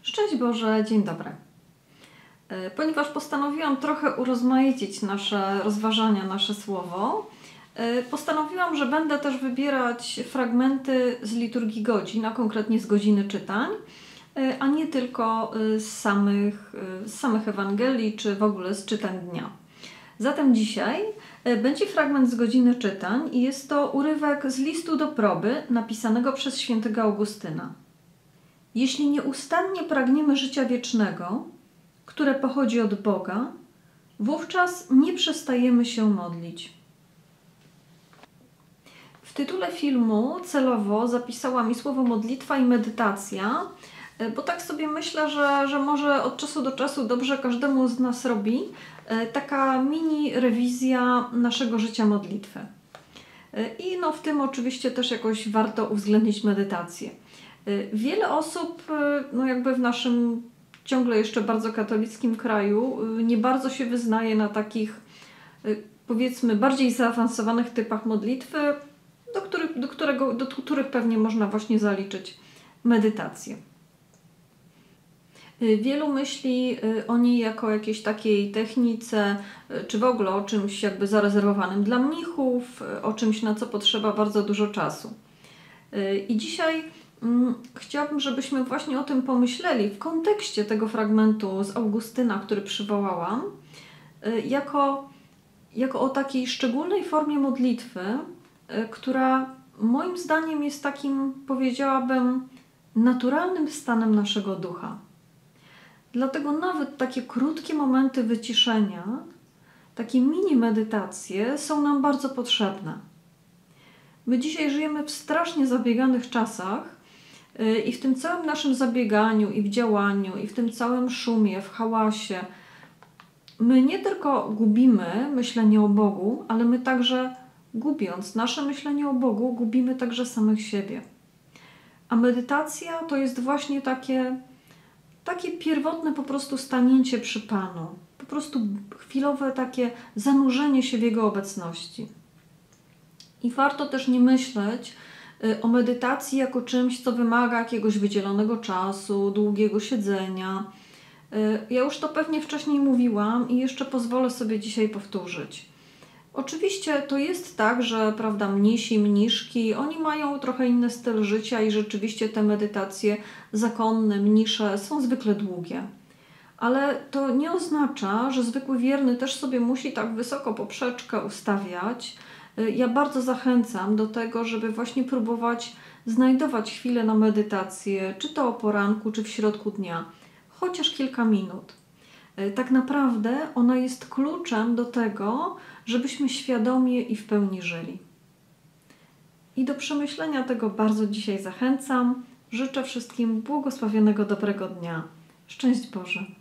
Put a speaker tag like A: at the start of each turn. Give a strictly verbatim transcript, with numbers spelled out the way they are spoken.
A: Szczęść Boże, dzień dobry. Ponieważ postanowiłam trochę urozmaicić nasze rozważania, nasze słowo, postanowiłam, że będę też wybierać fragmenty z liturgii godzin, a konkretnie z godziny czytań, a nie tylko z samych, z samych Ewangelii, czy w ogóle z czytań dnia. Zatem dzisiaj będzie fragment z godziny czytań i jest to urywek z listu do proby napisanego przez świętego Augustyna. Jeśli nieustannie pragniemy życia wiecznego, które pochodzi od Boga, wówczas nie przestajemy się modlić. W tytule filmu celowo zapisałam mi słowo modlitwa i medytacja, bo tak sobie myślę, że, że może od czasu do czasu dobrze każdemu z nas robi taka mini rewizja naszego życia modlitwy. I no w tym oczywiście też jakoś warto uwzględnić medytację. Wiele osób, no jakby w naszym ciągle jeszcze bardzo katolickim kraju, nie bardzo się wyznaje na takich, powiedzmy, bardziej zaawansowanych typach modlitwy, do których, do którego, do których pewnie można właśnie zaliczyć medytację. Wielu myśli o niej jako o jakiejś takiej technice, czy w ogóle o czymś jakby zarezerwowanym dla mnichów, o czymś, na co potrzeba bardzo dużo czasu. I dzisiaj mm, chciałabym, żebyśmy właśnie o tym pomyśleli w kontekście tego fragmentu z Augustyna, który przywołałam, jako, jako o takiej szczególnej formie modlitwy, która moim zdaniem jest takim, powiedziałabym, naturalnym stanem naszego ducha. Dlatego nawet takie krótkie momenty wyciszenia, takie mini medytacje są nam bardzo potrzebne. My dzisiaj żyjemy w strasznie zabieganych czasach i w tym całym naszym zabieganiu i w działaniu, i w tym całym szumie, w hałasie, my nie tylko gubimy myślenie o Bogu, ale my także, gubiąc nasze myślenie o Bogu, gubimy także samych siebie. A medytacja to jest właśnie takie, takie pierwotne po prostu stanięcie przy Panu. Po prostu chwilowe takie zanurzenie się w Jego obecności. I warto też nie myśleć o medytacji jako czymś, co wymaga jakiegoś wydzielonego czasu, długiego siedzenia. Ja już to pewnie wcześniej mówiłam i jeszcze pozwolę sobie dzisiaj powtórzyć. Oczywiście to jest tak, że prawda, mnisi, mniszki, oni mają trochę inny styl życia i rzeczywiście te medytacje zakonne, mnisze są zwykle długie. Ale to nie oznacza, że zwykły wierny też sobie musi tak wysoko poprzeczkę ustawiać. Ja bardzo zachęcam do tego, żeby właśnie próbować znajdować chwilę na medytację, czy to o poranku, czy w środku dnia, chociaż kilka minut. Tak naprawdę ona jest kluczem do tego, żebyśmy świadomie i w pełni żyli. I do przemyślenia tego bardzo dzisiaj zachęcam. Życzę wszystkim błogosławionego dobrego dnia. Szczęść Boże!